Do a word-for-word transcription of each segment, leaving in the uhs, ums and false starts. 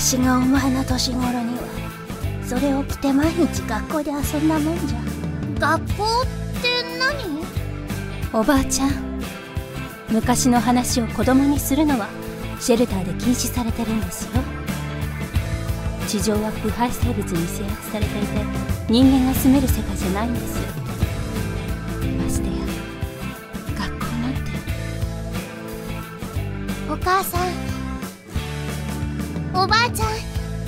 私がお前の年頃にはそれを着て毎日学校で遊んだもんじゃ。学校って何？おばあちゃん、昔の話を子供にするのはシェルターで禁止されてるんですよ。地上は腐敗生物に制圧されていて人間が住める世界じゃないんです。ましてや学校なんて。お母さん、おばあちゃん、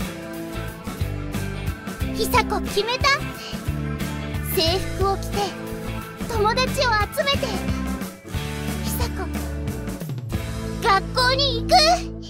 久子決めた。制服を着て友達を集めて久子学校に行く。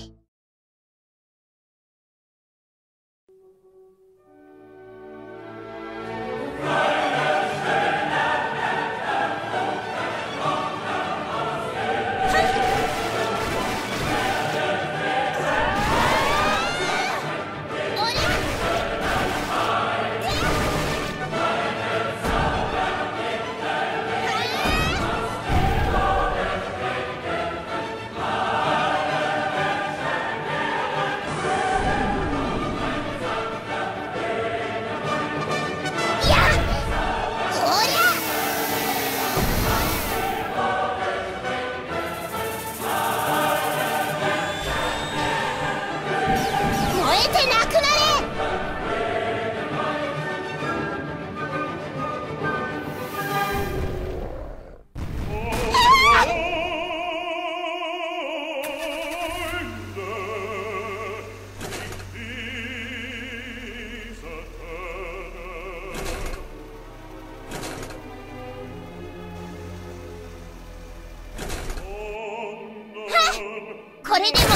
これでも食ら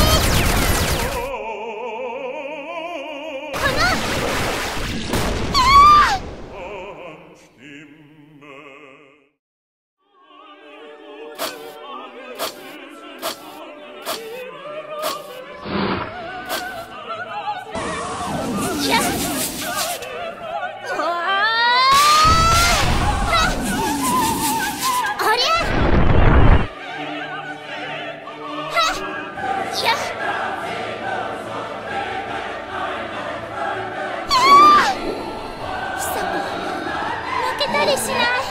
え！この負けたりしない。